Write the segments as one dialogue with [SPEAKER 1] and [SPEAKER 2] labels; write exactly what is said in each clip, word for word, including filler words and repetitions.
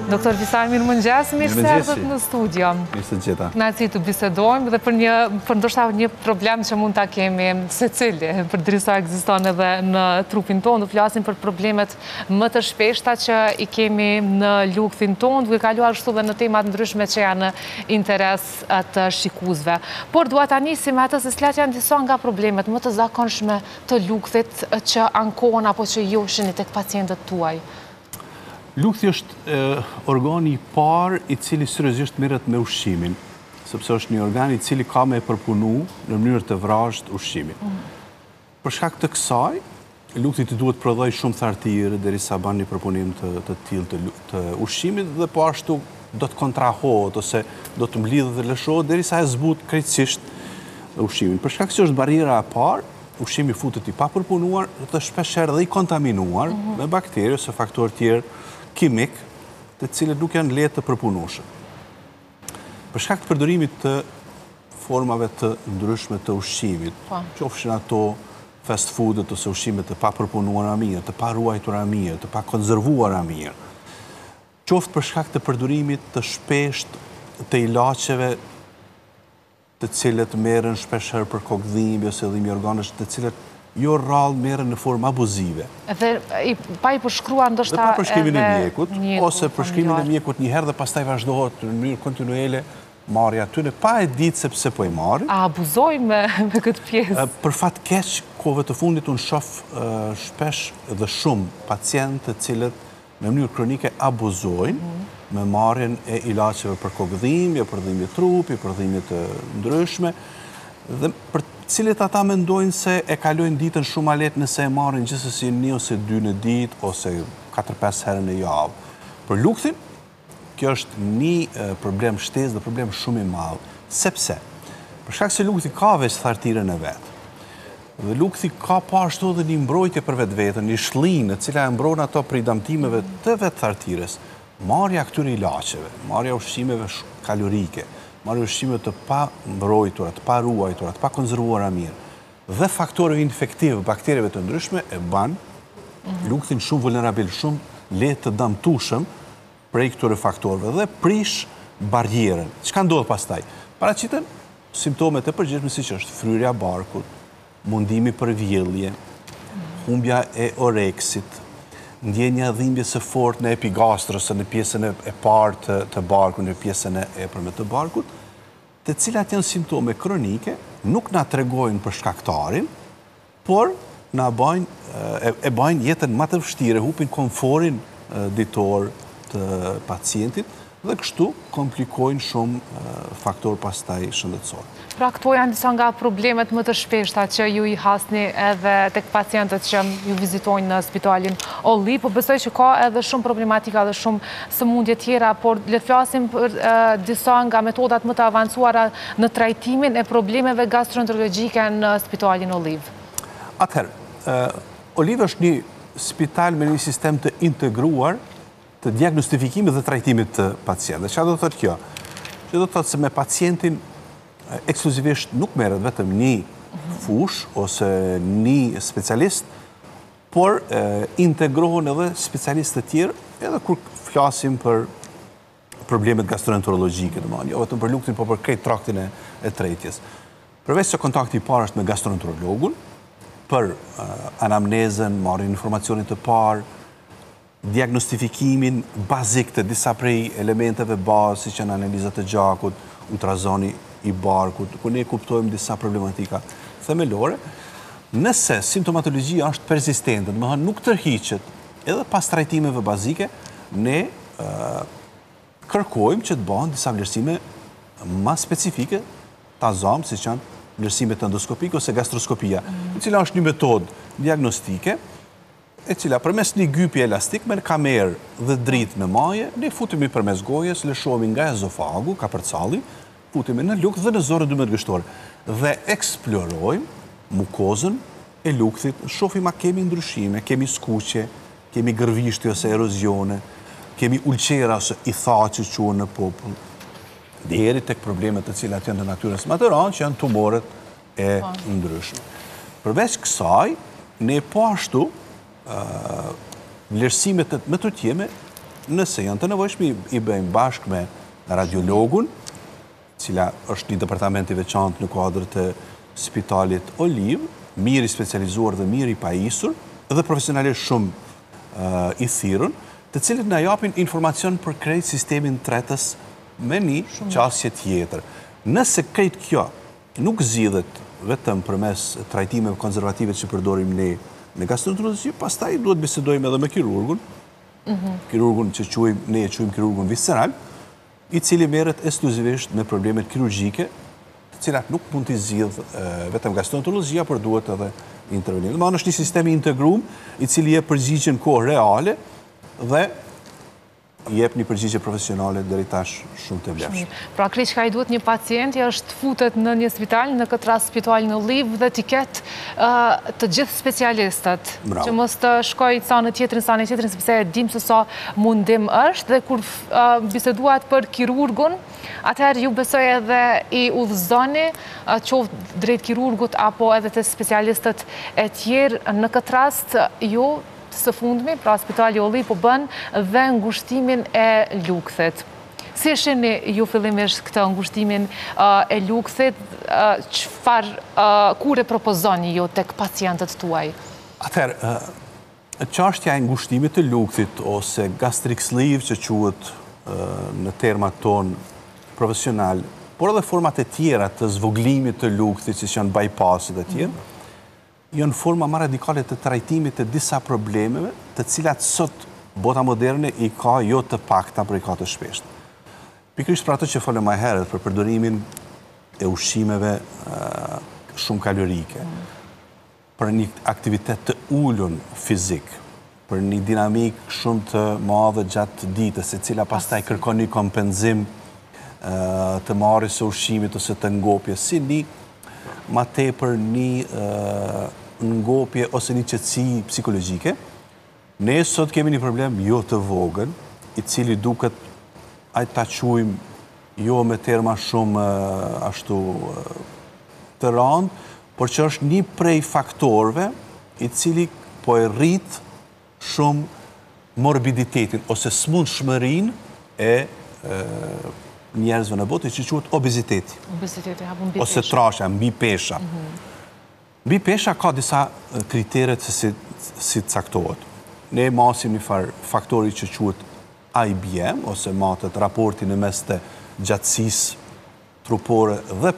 [SPEAKER 1] Doktor Visaj, mirë mëngjes, mirë se erdhët në studio.
[SPEAKER 2] Mirë se gjeta.
[SPEAKER 1] Kënaqësi të bisedojmë dhe për një për ndoshta një problem që mund ta kemi secili, përderisa ekziston edhe në trupin tonë, do flasim për problemet më të shpeshta që i kemi në lugthin tonë, duke kaluar ashtu dhe në tema të ndryshme që janë në interes të shikuesve. Por dua ta nisim me atë se cilat janë disa nga problemet më të zakonshme të lugthit që ankohen apo që joshini tek pacientët tuaj.
[SPEAKER 2] Lugthi është organi i parë i cili seriozisht merret me ushqimin, sepse është një organ i cili ka me përpunu në mënyrë të vrazhët ushqimin. Mm. Për shkak të kësaj, lugthi të duhet prodhoj shumë thartirë derisa bën një përpunim të, të tillë të, të ushqimit dhe po ashtu do të kontrahohet ose do të mblidhet dhe lëshohet derisa e zbut krejtësisht ushqimin. Për shkak se është barriera e parë, ushqimi futet i papërpunuar dhe shpeshherë dhe i kontaminuar mm -hmm. me bakteri ose faktorë tjerë kimik, të cilët nuk janë lehtë të përpunueshëm. Për shkak të përdorimit të formave të ndryshme të ushqimit, qofshin ato fast foodet ose ushqimet të papërpunuara mirë, të paruajtura mirë, të pakonzervuara mirë, qoftë për shkak të përdorimit të shpeshtë të ilaçeve të cilët merren shpeshherë për kokëdhimbje ose dhimbje organesh, të cilët jo rrallë merren në formë abuzive.
[SPEAKER 1] Dhe pa i përshkruar ndoshta
[SPEAKER 2] edhe... Dhe pa përshkrimin e mjekut, ose përshkrimin e mjekut një herë dhe pastaj vazhdohet në mënyrë kontinuele marrja atyre, pa e ditë sepse po i marrin.
[SPEAKER 1] A abuzojmë me, me këtë pjesë?
[SPEAKER 2] Për fat keq, kohëve të fundit unë shoh shpesh dhe shumë pacientë të cilët në mënyrë kronike abuzojnë mm -hmm. me marrjen e ilaçeve për kokëdhimbje, për dhimbje trupi, për dhimbje të ndryshme, dhe për cilët ata mendojnë se e kalojnë ditën shumë lehtë nëse e marrin gjithsesi një ose dy në ditë ose katër pesë herë në javë. Për lugthin, kjo është një problem shtesë dhe problem shumë i madh, sepse për shkak se lugthi ka veç thartirën e vet. Dhe lugthi ka po ashtu edhe një mbrojtje për vetveten, një shllinë e cila e mbron ato prej damtimeve të vet thartirës. Marrja këtyre ilaçeve, marrja ushqimeve kalorike, marrë ushqime të pa mbrojtura, të pa ruajtura, të pa konzervuara mirë, dhe faktorëve infektive, bakterieve të ndryshme, e ban lugthin shumë vulnerabil, shumë lehtë të damtueshëm prej këtyre faktorëve dhe prish barrierën. Çka ndodh pastaj? Paraqiten simptomet e përgjithshme siç është fryrja e barkut, mundimi për vjellje, humbja e oreksit, ndjenja dhimbje së fortë në epigastrës, në pjesën e parë të, të barkut, në pjesën e përmet të barkut, të cilat janë simptome kronike, nuk na tregojnë për shkaktarin, por na bajnë, e, e bajnë jetën më të vështirë, hupin komforin ditor të pacientit dhe kështu komplikojnë shumë faktor pastaj shëndetësor.
[SPEAKER 1] Pra këto janë disa nga problemet më të shpeshta që ju i hasni edhe tek pacientët që ju vizitojnë në spitalin Olliv, po besoj që ka edhe shumë problematika dhe shumë sëmundje tjera, por le të flasim për uh, disa nga metodat më të avancuara në trajtimin e problemeve gastroenterologjike në spitalin Olliv.
[SPEAKER 2] Atëherë, uh, Olliv është një spital me një sistem të integruar të diagnostifikimit dhe trajtimit të pacientëve. Çfarë do të thotë kjo? Që do të thotë se me pacientin ekskluzivisht nuk merret vetëm një fush ose një specialist, por e, integrohen edhe specialistë të tjerë, edhe kur flasim për problemet gastroenterologjike, domethënë, jo vetëm për lugtin, por për krejt traktin e, e tretjes. Përveç se kontakti i parë është me gastroenterologun, për e, anamnezën, marrjen informacionit të parë, diagnostifikimin bazik të disa prej elementeve bazë, siç janë analizat e gjakut, ultrazoni i barkut, ku ne kuptojmë disa problematika themelore. Nëse simptomatologjia është persistente, do të thonë nuk tërhiqet edhe pas trajtimeve bazike, ne uh, kërkojmë që të bëhen disa vlerësime më specifike, ta zonë, siç janë vlerësimet endoskopike ose gastroskopia, e cila është një metodë diagnostike, e cila përmes një gypi elastik me kamerë dhe dritë në maje, ne futemi përmes gojes, lëshohemi nga ezofagu, kapërcalli, futemi në lugth dhe në zorën dymbëmëdhtë gështore dhe eksplorojmë mukozën e lugthit, shohim a kemi ndryshime, kemi skuqje, kemi gërvishtje ose erozione, kemi ulqera ose i thaqë që quhen në popull, deri tek problemet të cilat janë të natyrës matërore, që janë tumoret e ndryshme. Përveç kësaj, ne po ashtu vlerësimet më të tjeme nëse janë të nevojshme, i bëjmë bashkë me radiologun, cila është një departament i veçantë në kuadrë të Spitalit Oliv, mirë i specializuar dhe mirë i pajisur, dhe profesionalisht shumë i thirrën, të cilët na japin informacion për krejt sistemin tretës me një qasje tjetër. Nëse krejt kjo nuk zgjidhet vetëm përmes trajtimeve konservative që përdorim ne në gastroenterologji, pastaj duhet bisedojmë edhe me kirurgun, kirurgun që quajmë, ne e quajmë kirurgun visceral, i cili merret ekskluzivisht me problemet kirurgjike, të cilat nuk mund të zgjidh vetëm gastroenterologjia, por duhet edhe intervenir. Ma është një sistem i integruar, i cili jep përgjigje në kohë reale dhe jep një përgjigje profesionale deri tash shumë të vlefshme.
[SPEAKER 1] Pra krejt çka i duhet një pacienti është futet në një spital, në këtë rast Spitalin Oliv, dhe t'i ketë të gjithë specialistët, që mos të shkojë sa në tjetrin, sa në tjetrin, sepse e dim se sa mundim është, dhe kur biseduat për kirurgun, atëherë ju besoj edhe i udhëzoni, qoftë drejt kirurgut apo edhe të specialistët e tjerë. Në këtë rast ju së fundmi, pra Spitali Oliv po bën dhe ngushtimin e lukthit. Si shihni ju fillimisht këtë ngushtimin e lukthit, çfarë kur e propozoni ju tek pacientët tuaj?
[SPEAKER 2] Atëherë, çështja e ngushtimit të lukthit ose gastric sleeve që quhet në termat ton profesional, por edhe format e tjera të zvoglimit të lukthit, si janë bypassit e tjerë, janë forma më radikale të trajtimit të disa problemeve, të cilat sot bota moderne i ka jo të pakta, por i ka të shpeshta. Pikërisht për ato që folëm më herët, për përdorimin e ushqimeve shumë kalorike, për një aktivitet të ulun fizik, për një dinamik shumë të madhe gjatë ditës, e cila pastaj kërkon një kompenzim të marrjes së ushqimit ose të ngopjes, si një ma tepër një ngopje ose një qetësi psikologjike. Ne sot kemi një problem jo të vogël, i cili duket, ajtë ta quajmë jo me terma shumë ashtu të rëndë, por që është një prej faktorëve i cili po e rrit shumë morbiditetin ose smundshmërinë e njerëzve në botë, që quhet obeziteti.
[SPEAKER 1] Obeziteti, apo mbi pesha.
[SPEAKER 2] Ose trasha, mbi pesha. Mbi pesha ka disa kriteret se si caktohet. Ne masim një farë faktori që quhet I B M, ose matet raportin e mes të gjatësisë trupore dhe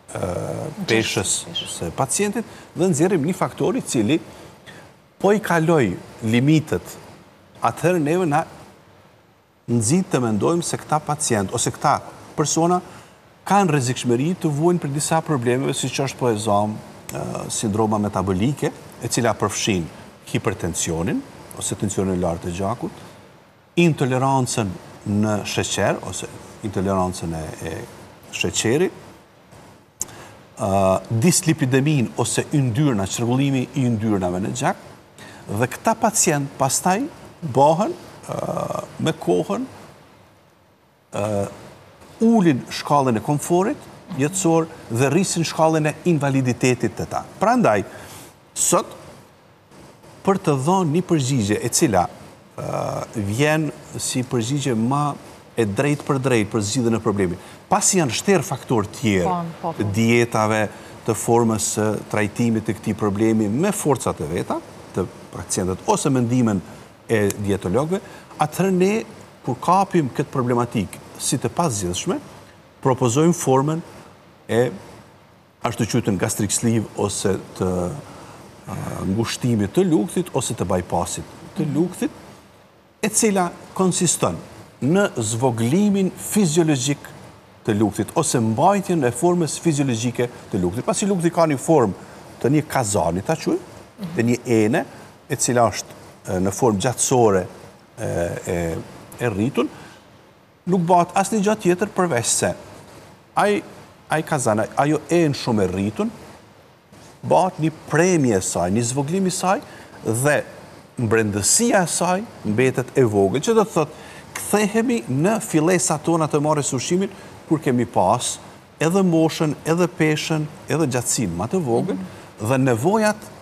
[SPEAKER 2] peshës së pacientit, dhe nxjerrim një faktori cili po i kaloj limitet, atëherë neve na nëzit të mendojmë se këta pacient, ose këta persona kanë rrezikshmëri të vuajnë për disa problemeve, si që është po e zamë sindroma metabolike, e cila përfshin hipertensionin, ose tensionin e lartë të gjakut, intolerancën në sheqer, ose intolerancën e sheqerit, dislipidemin, ose yndyrna, çrregullimi i yndyrnave në gjak, dhe këta pacient pastaj bëhen me kohën ulin shkallën e komforit jetësor dhe rrisin shkallën e invaliditetit të ta. Prandaj, sot, për të dhënë një përgjigje e cila vjen si përgjigje ma e drejt për drejt për zgjidhjen e problemit, pasi janë shterë faktor tjerë, të dietave, të formës së trajtimit të këtij problemi me forcat e veta, të pacientët, ose mendimin e dietologëve, atëherë ne, kur kapim këtë problematik si të pazgjidhshme, propozojmë formën e ashtu quajtur gastric sleeve ose të ngushtimit të lukthit ose të bypassit të lukthit, e cila konsiston në zvoglimin fiziologjik të lukthit ose mbajtjen e formës fiziologjike të lukthit. Pasi lukthi ka një formë të një kazani, ta quajmë, të një ene, e cila është në formë gjatësore e, e rritun, nuk bëhet asnjë gjë tjetër përveç se ai ai kazana, ajo enë shumë e rritun, bëhet një premje e saj, një zvoglim i saj, dhe mbrendësia e saj mbetet e vogël, që do të thotë kthehemi në fillesat tona të marrjes së ushqimit, kur kemi pas edhe moshën, edhe peshën, edhe gjatësinë më të vogël, dhe nevojat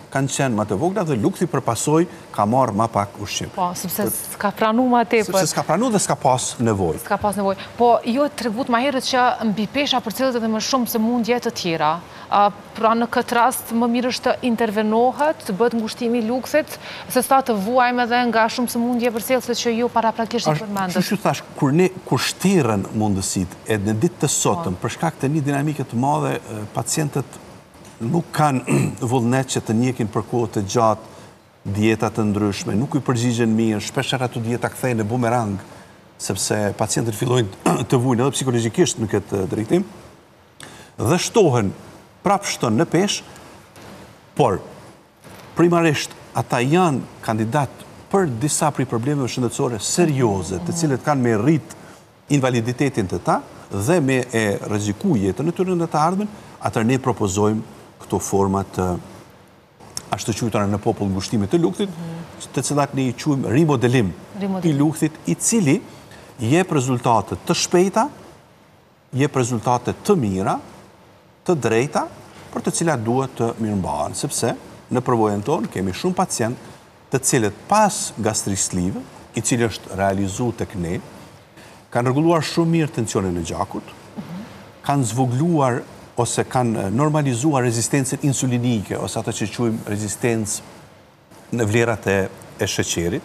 [SPEAKER 2] kanë qenë më të vogla dhe lukthi për pasoj ka marrë më pak ushqim.
[SPEAKER 1] Po, sepse s'ka pranu më tepër.
[SPEAKER 2] Sepse s'ka pranu dhe s'ka pas nevoj.
[SPEAKER 1] S'ka pas nevoj. Po, ju e tregut ma herët që mbi pesha për cilët edhe më shumë se mundje të tjera. Pra në këtë rast më mirë është të intervenohet, të bëhet ngushtimi lukthit, se sa të vuajmë edhe nga shumë se mundje për cilët që ju para praktisht i përmendët.
[SPEAKER 2] Që që thash, kur ne kur shtiren mundësit, edhe në ditë të sotëm, për shkak të një dinamike të madhe, pacientët nuk kanë vullnet që të njekin për kohë të gjatë dietat të ndryshme, nuk i përgjigjen mirë, shpeshherë ato dieta kthehen në bumerang, sepse pacientët fillojnë të vujnë edhe psikologjikisht në këtë drejtim, dhe shtohen prap shton në pesh, por primarisht ata janë kandidat për disa prej problemeve shëndetësore serioze, të cilët kanë me rrit invaliditetin të ta dhe me e rreziku jetën e tyre në të ardhmen, atër ne propozojmë këto format të ashtu quajtura në popull ngushtimit të lukthit, të cilat ne i quajmë rimodelim i lukthit, i cili jep rezultate të shpejta, jep rezultate të mira, të drejta, për të cilat duhet të mirëmbahen, sepse në përvojën tonë kemi shumë pacient të cilët pas gastrislive, i cili është realizu tek ne, kanë rregulluar shumë mirë tensionin e gjakut, kanë zvogluar ose kanë normalizuar rezistencën insulinike, ose ato që quajmë rezistencë në vlerat e, e sheqerit,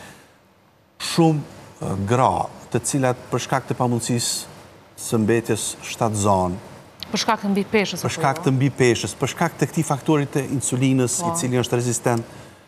[SPEAKER 2] shumë gra të cilat për shkak të pamundësisë së mbetjes shtatzanë,
[SPEAKER 1] për shkak të mbi peshës,
[SPEAKER 2] për shkak të mbi peshës, për shkak të këtij faktorit të insulinës, i cili është rezistent.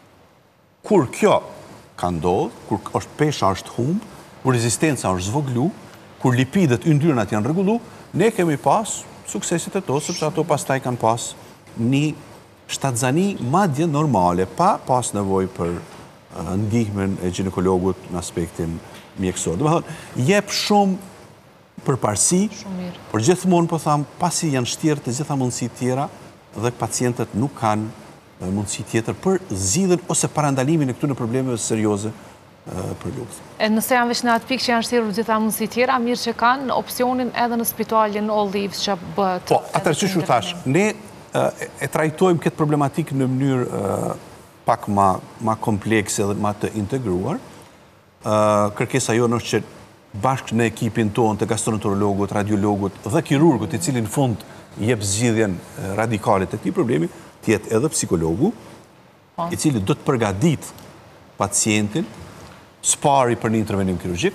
[SPEAKER 2] Kur kjo ka ndodhur, kur është pesha është humb, kur rezistenca është zvoglu, kur lipidet yndyrnat janë rregullu, ne kemi pas suksesit e to, sepse ato pastaj kanë pas një shtatzani madje normale, pa pas nevojë për ndihmën e ginekologut në aspektin mjekësor. Domethënë, jep shumë përparësi, por gjithmonë po tham, pasi janë shtjerë të gjitha mundësi tjera dhe pacientët nuk kanë mundësi tjetër për zgjidhjen ose parandalimin e këtyre problemeve serioze për lukthin.
[SPEAKER 1] E nëse janë veç në atë pikë që janë shtjerë të gjitha mundësi tjera, mirë që kanë opsionin edhe në spitalin Olive që bëhet.
[SPEAKER 2] Po, atëherë që shu thash, ne e trajtojmë këtë problematikë në mënyrë pak ma komplekse dhe ma të integruar. Kërkesa jonë është që bashkë në ekipin tonë të gastroenterologut, radiologut dhe kirurgut, i cilin fund jep zgjidhjen radikale të këtij problemi, të jetë edhe psikologu, i cili do të përgatit pacientin, spari për një intervenim kirurgjik,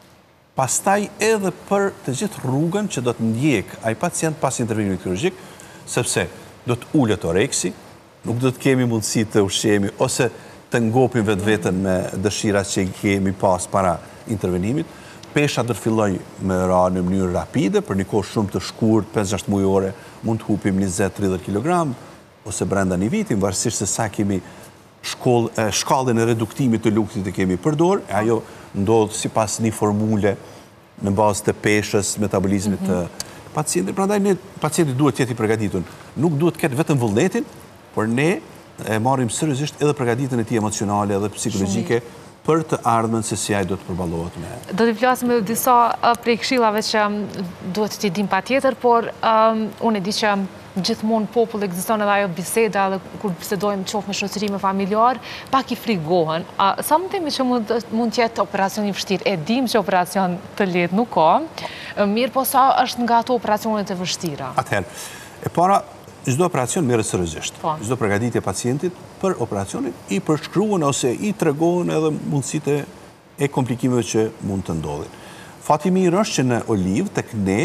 [SPEAKER 2] pastaj edhe për të gjithë rrugën që do të ndjek ai pacient pas intervenimit kirurgjik, sepse do të ulet oreksi, nuk do të kemi mundësi të ushqemi ose të ngopim vetë vetën me dëshirat që kemi pas para intervenimit. Pesha do të filloj me ra në mënyrë rapide, për një kohë shumë të shkurt, pesë gjashtë mujore, mund të hupim njëzet deri tridhjetë kilogram, ose brenda një viti, varësisht se sa kemi shkallën e reduktimit të lukthit të kemi përdor, ajo ndodhë si pas një formule në bazë të peshës, metabolizmit të pacientit. Prandaj ne pacienti duhet të jetë i përgatitur. Nuk duhet të ketë vetëm vullnetin, por ne e marrim seriozisht edhe përgatitjen e tij emocionale dhe psikologjike për të ardhmen se si ai do të përballohet me.
[SPEAKER 1] Do të flasim edhe disa prej këshillave që duhet t'i dim patjetër, por unë e di që gjithmonë popull ekziston edhe ajo biseda dhe kur bisedojmë qoftë me shoqërinë familjar, pak i frigohen. Sa mund të themi që mund të jetë operacion i vështirë? E dim që operacion të lehtë nuk ka, mirë po sa është nga ato operacionet e vështira?
[SPEAKER 2] Atëherë, e para, çdo operacion merret seriozisht. Çdo përgatitje e pacientit për operacionin i përshkruan ose i tregon edhe mundësitë e komplikimeve që mund të ndodhin. Fati mirë është që në Olive tek ne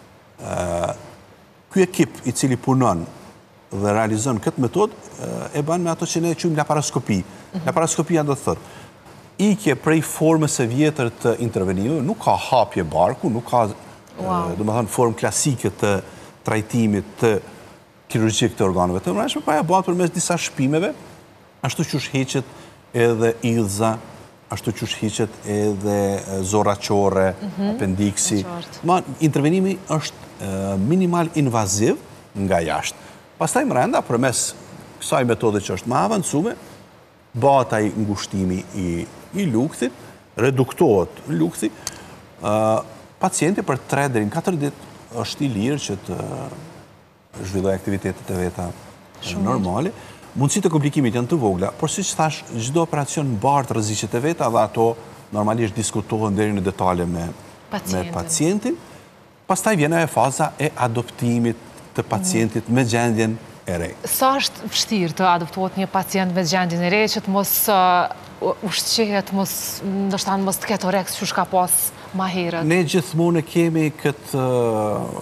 [SPEAKER 2] ky ekip i cili punon dhe realizon këtë metodë e bën me ato që ne quajmë laparoskopi. Laparoskopia do të thotë ikje prej formës së vjetër të intervenimeve, nuk ka hapje barku, nuk ka domethënë formë klasike të trajtimit të kirurgjik të organeve të mbrojtshme, pa ja bëhet përmes disa shpimeve, ashtu që shheqet edhe idhza, ashtu që shheqet edhe zorra qore, apendiksi. Ma intervenimi është minimal invaziv nga jashtë. Pastaj brenda, përmes kësaj metode që është më avancuar, bëhet ai ngushtimi i lukthit, reduktohet lukthi, pacienti për tre deri në katër ditë është i lirë që të zhvilloj aktivitetet e veta normale. Mundësitë e komplikimit janë të vogla, por si që thash, çdo operacion bartë rreziqet e veta dhe ato normalisht diskutohen deri në detale me
[SPEAKER 1] Pacientin.
[SPEAKER 2] me pacientin. Pastaj vjen e faza e adoptimit të pacientit me gjendjen e re.
[SPEAKER 1] Sa është vështirë të adoptohet një pacient me gjendjen e re që të mos uh, ushqehet, mos ndoshta mos të ketë oreks që shka pas ma herët?
[SPEAKER 2] Ne gjithmonë kemi këtë uh,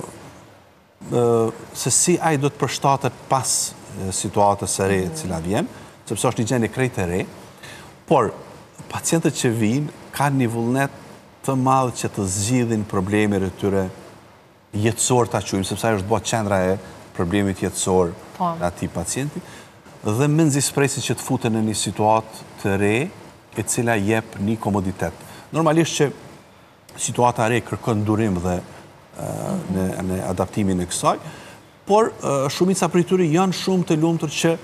[SPEAKER 2] uh, se si ai do të përshtatet pas uh, situatës së re e cila vjen, sepse është një gjendje krejt e re, por pacientët që vinë kanë një vullnet të madh që të zgjidhin problemet e tyre jetësor ta quajmë, sepse ajo është bërë qendra e problemit jetësor në atij pacienti, dhe me nxispresin që të futen në një situatë të re, e cila jep një komoditet. Normalisht që situata e re kërkon durim dhe në, në adaptimin e kësaj, por shumica prej tyre janë shumë të lumtur që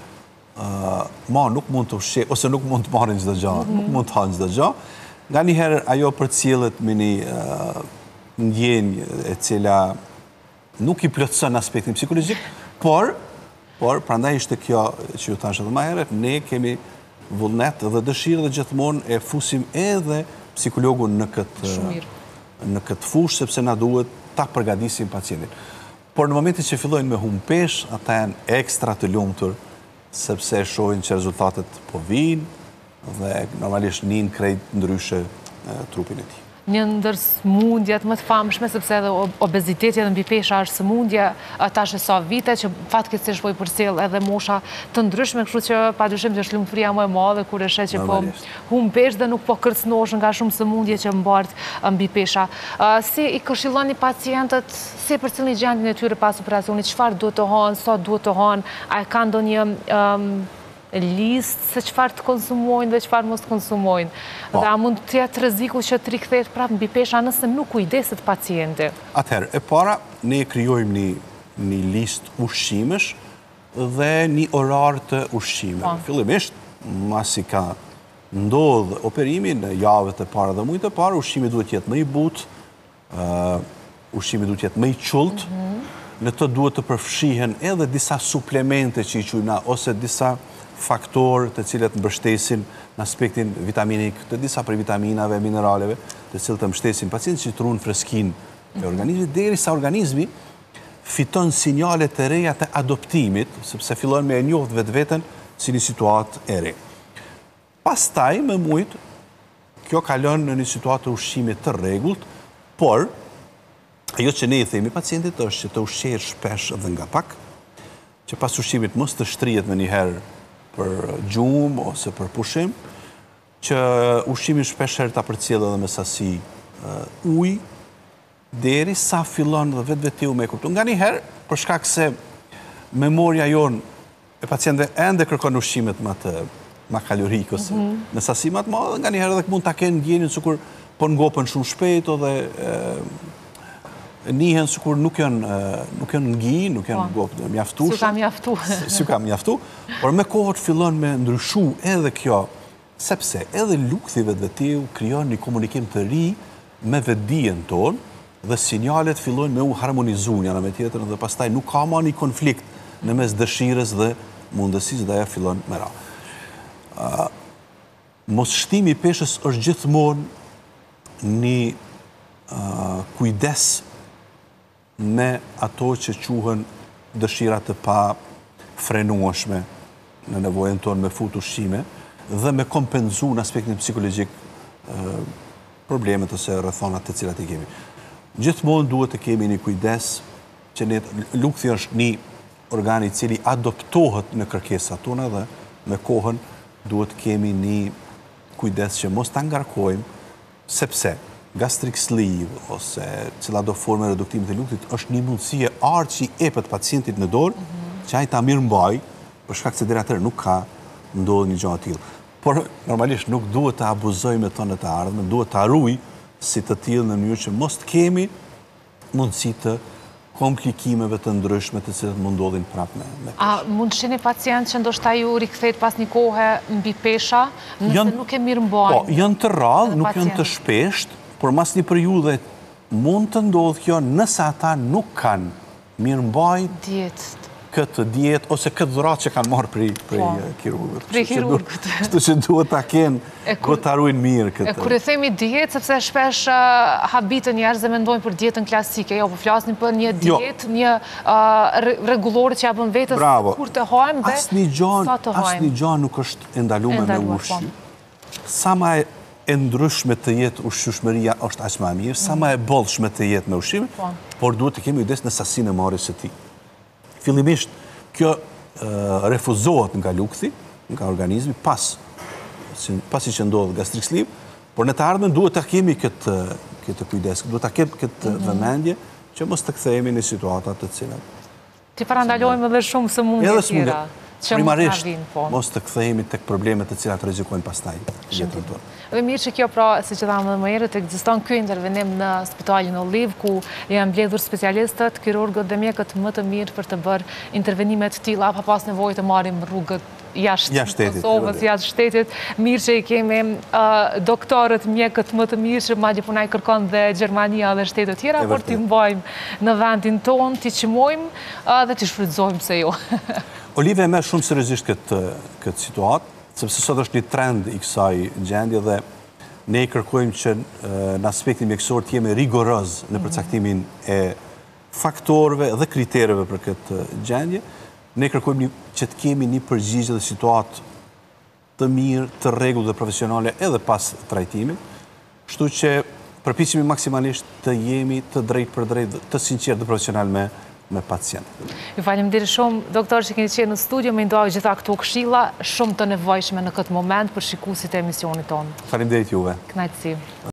[SPEAKER 2] ma nuk mund të ushqe, ose nuk mund të marrin çdo gjë, nuk mund të hanë çdo gjë. Nganjëherë ajo përcjellet me një ndjenjë e cila nuk i plotëson aspektin psikologjik, por, por prandaj ishte kjo që ju thash edhe më herët, ne kemi vullnet dhe dëshirë dhe gjithmonë e fusim edhe psikologun në këtë, në këtë fushë, sepse na duhet ta përgatisim pacientin. Por në momentin që fillojnë me humbë peshë, ata janë ekstra të lumtur, sepse shohin që rezultatet po vinë dhe normalisht nin krejt ndryshe trupin e tij.
[SPEAKER 1] Një ndër sëmundjet më të famshme, sepse edhe obeziteti dhe mbipesha është sëmundje, tash e sa vite që fatkeqësisht po i përcjell edhe mosha të ndryshme, kështu që padyshim që është lumturia më e madhe kur e sheh që po humb peshë dhe nuk po kërcënohesh nga shumë sëmundje që mbart mbipesha. Si i këshilloni pacientët, si e përcjellni gjendjen e tyre pas operacionit, çfarë duhet të hanë, sa duhet të hanë, a e kanë ndonjë listë se çfarë të konsumojnë dhe çfarë mos të konsumojnë. Dhe a mund të jetë rreziku që të rikthehet prapë mbipesha nëse nuk kujdeset pacienti?
[SPEAKER 2] Atëherë, e para, ne krijojmë një, një listë ushqimesh dhe një orar të ushqimeve. Fillimisht, masi ka ndodh operimi në javët e para dhe muajt e para, ushqimi duhet të jetë më i butë, uh, ushqimi duhet të jetë më i qullt, në të duhet të përfshihen edhe disa suplemente që i quajmë, ose disa faktorë të cilët mbështesin në aspektin vitaminik, të disa prej vitaminave, mineraleve, të cilët të mbështesin pacientin që të ruajnë freskinë e organizmit, derisa organizmi fiton sinjalet e reja të adoptimit, sepse fillon me e njohë vetveten si një situatë e re. Pastaj, me mujt, kjo kalon në një situatë të ushqimit të rregullt, por ajo që ne i themi pacientit është që të ushqehet shpesh dhe nga pak, që pas ushqimit mos të shtrihet më një herë për gjumë ose për pushim, që ushqimin shpesh herë ta përcjell edhe me sasi uh, ujë, deri sa fillon dhe vetë vetiu me kuptu. Nga një herë, për shkak se memoria jonë e pacientëve ende kërkon ushqimet më të më kalorik ose mm -hmm. në sasi më të madhe, nga një herë edhe mund ta kenë ndjenjën sikur po ngopen shumë shpejt dhe nihen sikur nuk janë nuk janë ngi, nuk janë ngopë mjaftueshëm.
[SPEAKER 1] Si ka mjaftu.
[SPEAKER 2] Si ka mjaftu, por me kohët fillon me ndryshu edhe kjo, sepse edhe lukthi vetvetiu krijon një komunikim të ri me vetdijen tonë dhe sinjalet fillojnë me u harmonizu njëra me tjetrën dhe pastaj nuk ka më një konflikt në mes dëshirës dhe mundësisë dhe ajo fillon me ra. Uh, mos shtimi i peshës është gjithmonë një uh, kujdes me ato që quhen dëshirat të pa frenueshme në nevojën tonë me fut ushqime dhe me kompenzu në aspektin psikologjik uh, problemet ose rrethonat të cilat i kemi. Gjithmonë duhet të kemi një kujdes që ne, lukthi është një organ i cili adoptohet në kërkesat tona dhe me kohën duhet kemi një kujdes që mos ta ngarkojmë, sepse gastric sleeve ose cila do forme reduktimit të lukthit është një mundësi e artë që i epet pacientit në dorë, mm -hmm. që ai ta mirëmbaj, për shkak se deri atëherë nuk ka ndodhur një gjë e tillë. Por normalisht nuk duhet të abuzojmë me tonë të ardhmen, duhet të ruaj si të tillë në mënyrë që mos të kemi mundësi të komplikimeve të ndryshme të cilat mund ndodhin prapë me, me
[SPEAKER 1] A mund shihni pacient që ndoshta ju rikthehet pas një kohe mbi pesha, nëse jan, nuk e mirëmbajnë?
[SPEAKER 2] Po, janë të rrallë, nuk janë të shpeshtë, por mas një periudhe mund të ndodhë kjo nëse ata nuk kanë mirëmbajnë
[SPEAKER 1] dietë
[SPEAKER 2] këtë dietë ose këtë dhuratë që kanë marrë prej prej kirurgët.
[SPEAKER 1] Prej kirurgët.
[SPEAKER 2] Kështu që duhet ta kenë, duhet ta ruajnë mirë këtë.
[SPEAKER 1] E kur e themi dietë, sepse shpesh habitën njerëzve mendojnë për dietën klasike, jo, po flasin për një dietë, një rregullore që ja bën vetes kur të hajmë dhe sa të hajmë.
[SPEAKER 2] Asnjë gjë nuk është e ndaluar me ushqim. Sa më e ndryshme të jetë ushqyeshmëria është aq më e mirë, sa më e bollshme të jetë me ushqim, por duhet të kemi kujdes në sasinë e marrjes së tij. Fillimisht, kjo refuzohet nga lukthi, nga organizmi, pas, pasi që ndodhë gastric sleeve, por në të ardhmen duhet të kemi këtë, këtë kujdes, duhet të kemi këtë vëmendje, që mos të kthehemi në situatat të cilat.
[SPEAKER 1] Ti parandalojmë edhe shumë sëmundje tjera.
[SPEAKER 2] Primarisht, mos të kthehemi tek problemet të cilat rrezikojnë pastaj jetën tonë.
[SPEAKER 1] Dhe mirë që kjo pra, si që thamë dhe më herët, ekziston ky intervenim në Spitalin Oliv, ku janë mbledhur specialistët, kirurgët dhe mjekët më të mirë për të bërë intervenimet të tilla, pa pas nevojë të marrim rrugët jashtë Kosovës, jashtë shtetit. Mirë që i kemi doktorët, mjekët më të mirë, që madje punaj kërkon dhe Gjermania dhe shtetet tjera, por t'i mbajmë në vendin tonë, t'i qimojmë dhe t'i shfrytëzojmë se jo.
[SPEAKER 2] Olive e merr shumë seriozisht këtë situatë, sepse sot është një trend i kësaj gjendje dhe ne i kërkojmë që në aspektin mjekësor të jemi rigoroz në përcaktimin e faktorëve dhe kriterëve për këtë gjendje. Ne kërkojmë që të kemi një përgjigje dhe situatë të mirë, të rregullt dhe profesionale edhe pas trajtimit, kështu që përpiqemi maksimalisht të jemi të drejtë për drejtë, të sinqertë dhe profesional me me pacient.
[SPEAKER 1] Ju faleminderit shumë, doktor, që keni qenë në studio, me ndoj gjitha këto këshilla shumë të nevojshme në këtë moment për shikuesit e emisionit tonë.
[SPEAKER 2] Faleminderit juve.
[SPEAKER 1] Kënaqësi.